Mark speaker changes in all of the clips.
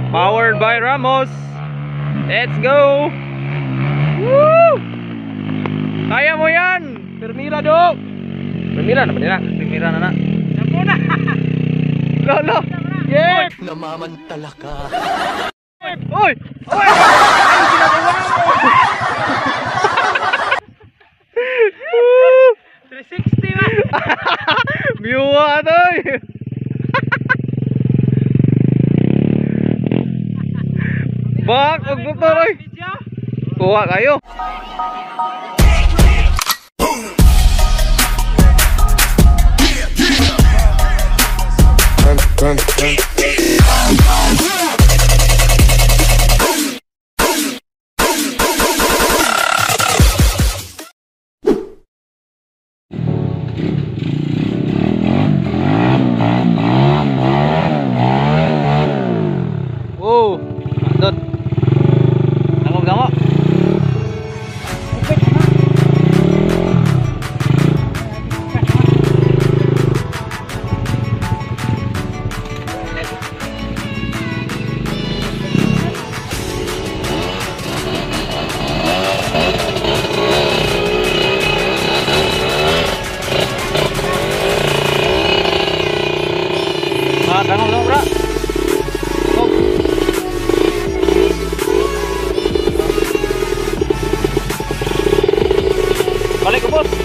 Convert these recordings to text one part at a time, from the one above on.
Speaker 1: Powered by Ramos. Let's go. Woo! Kaya mo yan. Permira do. Permira na, Permira na na. Napo na. Lolo. Yes.
Speaker 2: Namamantala ka.
Speaker 1: Oy! Oy! Ano ginagawa mo? 360 ba? Biwa to. Bak, og motor oy. Kuha kayo. Run. Wow, adot. Dangog. Dangog, bro. Balik ke bos.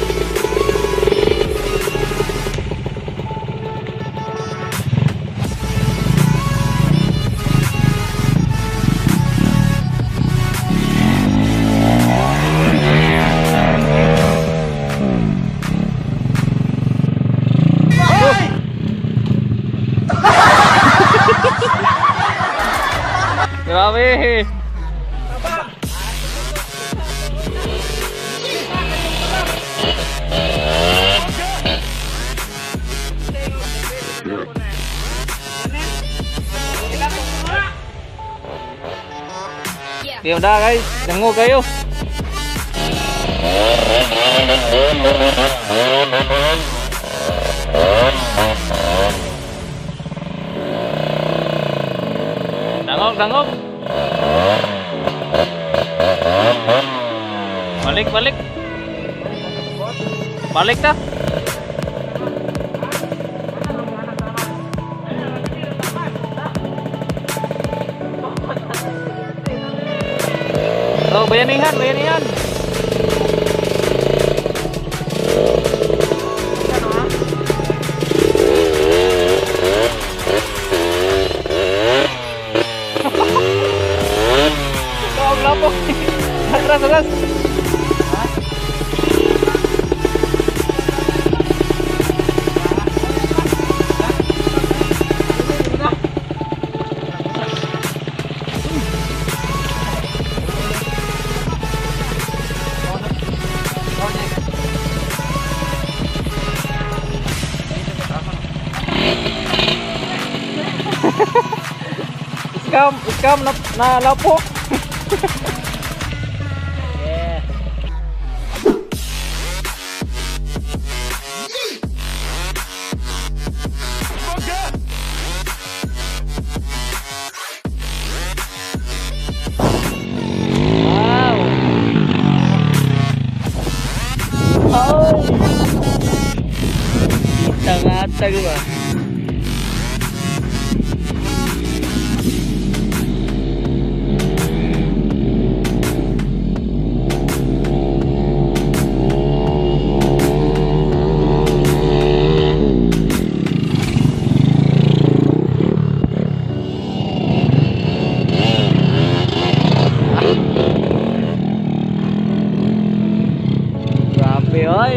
Speaker 1: Grabe. Dia udah guys, jenguk kayo. Dangog. Balik dah. Oh, bayanihan. Kau lapok. Atras. Iskam na lapok. Yeah. Wow. Oh. Tanga-tanga ba? Grabe oi.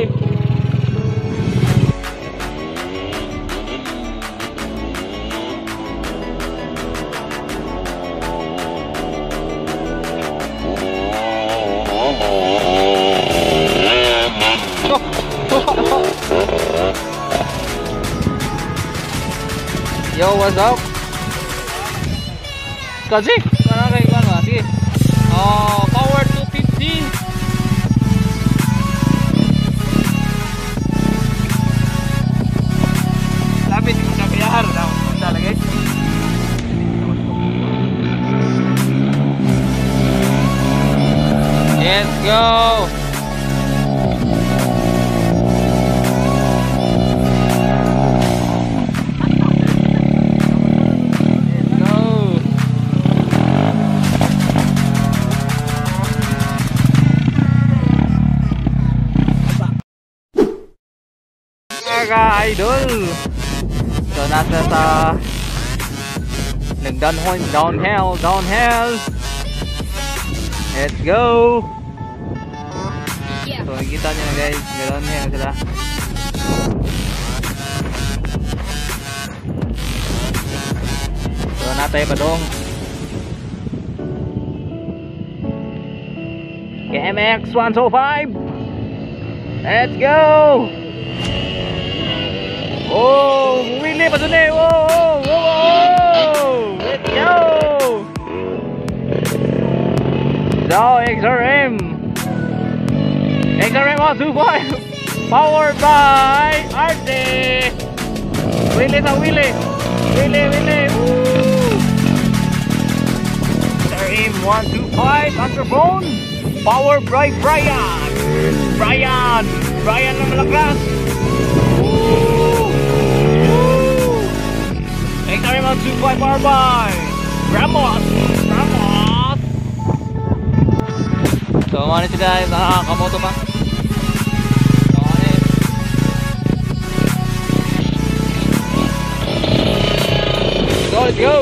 Speaker 1: Yo, what's up? Kaji, mana kayak gimana sih? Oh, power 250. Lapit udah biar, udah lagi. go. Mga idol, so nasa sa downhill. Let's go. So nakikita nyo na guys, downhill sila. So natay pa dong KMX 105. Let's go. Oh, Willie pa dun eh. Whoa. Let's go. So, XRM 125 powered by RC. Willie sa Willie. Woo. XRM 125 microphone powered by Brian na malakas. XRM 125 powered by Ramos. So mana sila nakakamoto pa. So let's go.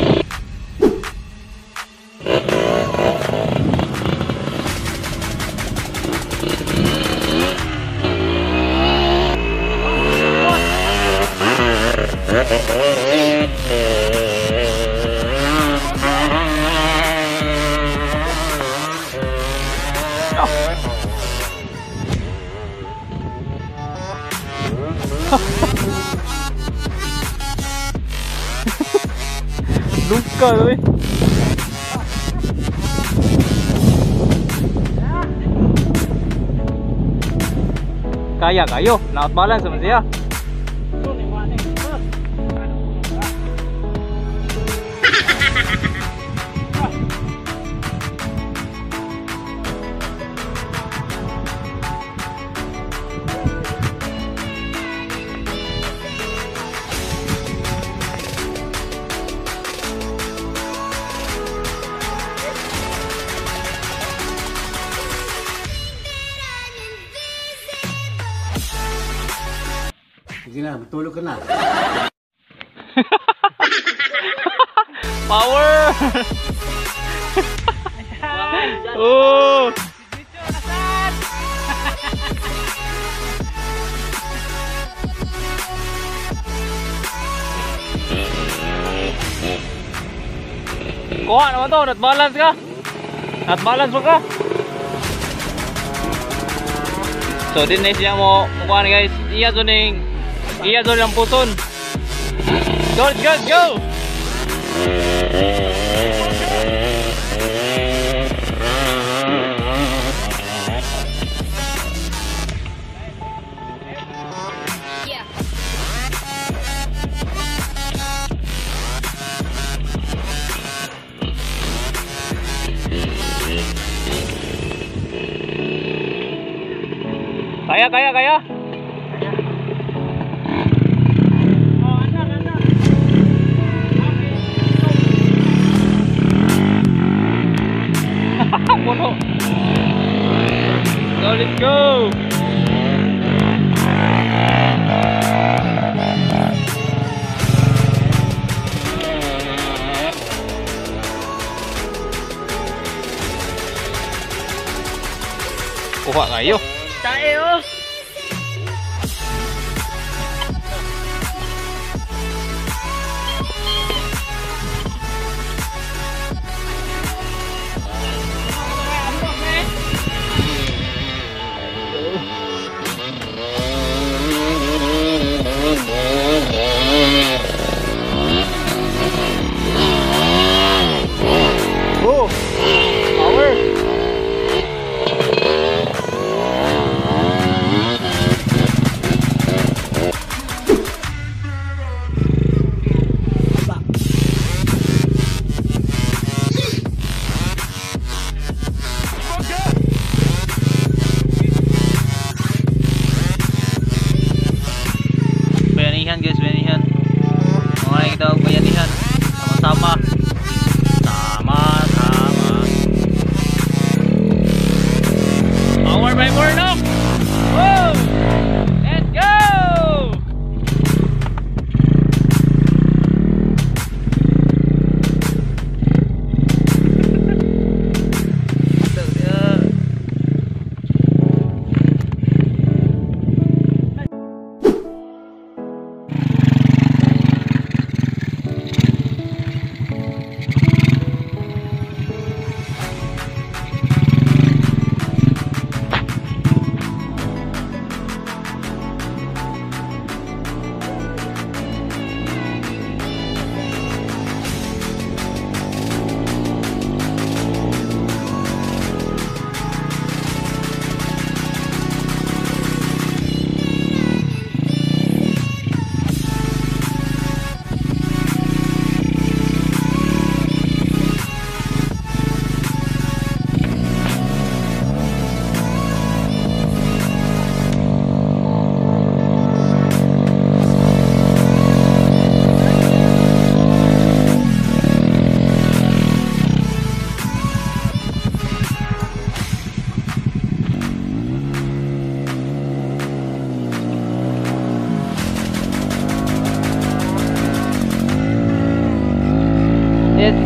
Speaker 1: Luka tuh. Kaya kayo, not balance sama siya.
Speaker 2: Sige na, matulog ka na.
Speaker 1: Power! Oh! Kuha naman to, not balance ka. Not balance mo ka. So din na siya mo kuha ni guys. Iya zo lang puton. Go. Kaya. Puno. So let's go. Kuha kayo. Tayo.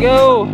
Speaker 1: go.